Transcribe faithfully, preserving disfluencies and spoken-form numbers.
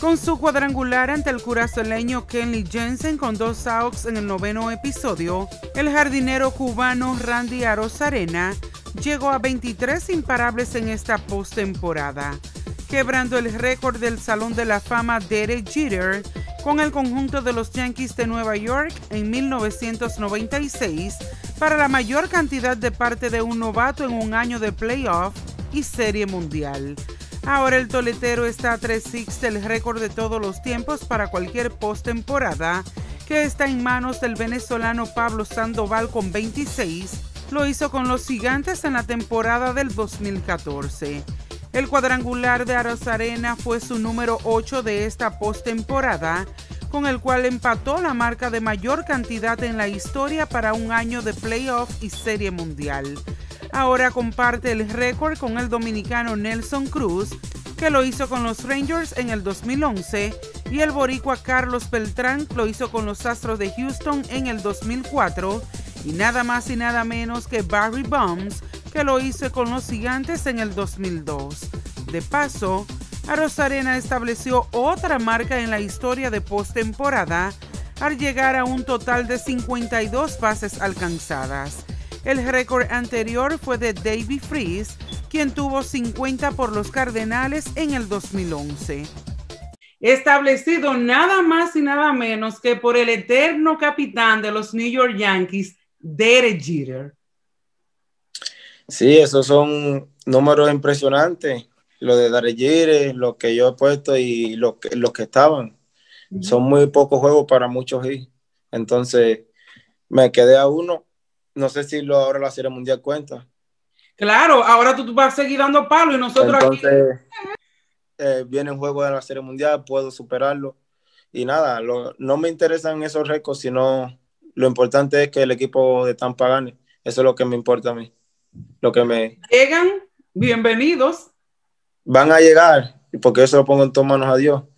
Con su cuadrangular ante el curazoleño Kenley Jensen con dos outs en el noveno episodio, el jardinero cubano Randy Arozarena llegó a veintitrés imparables en esta postemporada, quebrando el récord del Salón de la Fama Derek Jeter con el conjunto de los Yankees de Nueva York en mil novecientos noventa y seis para la mayor cantidad de parte de un novato en un año de playoff y serie mundial. Ahora el toletero está a tres seis del récord de todos los tiempos para cualquier postemporada, que está en manos del venezolano Pablo Sandoval con veintiséis. Lo hizo con los Gigantes en la temporada del dos mil catorce. El cuadrangular de Arozarena fue su número ocho de esta postemporada, con el cual empató la marca de mayor cantidad en la historia para un año de playoff y serie mundial. Ahora comparte el récord con el dominicano Nelson Cruz, que lo hizo con los Rangers en el dos mil once, y el boricua Carlos Beltrán lo hizo con los Astros de Houston en el dos mil cuatro, y nada más y nada menos que Barry Bonds, que lo hizo con los Gigantes en el dos mil dos. De paso, Arozarena estableció otra marca en la historia de postemporada al llegar a un total de cincuenta y dos bases alcanzadas. El récord anterior fue de David Freese, quien tuvo cincuenta por los Cardenales en el dos mil once. Establecido nada más y nada menos que por el eterno capitán de los New York Yankees, Derek Jeter. Sí, esos son números impresionantes. Lo de Derek Jeter, lo que yo he puesto y los que, los que estaban. Uh-huh. Son muy pocos juegos para muchos hits. Entonces, me quedé a uno. No sé si lo, ahora la Serie Mundial cuenta. Claro, ahora tú, tú vas a seguir dando palo y nosotros Entonces, aquí... Eh, viene un juego de la Serie Mundial, puedo superarlo. Y nada, lo, no me interesan esos récords, sino lo importante es que el equipo de Tampa gane. Eso es lo que me importa a mí. Lo que me... Llegan, bienvenidos. Van a llegar, porque eso lo pongo en tus manos a Dios.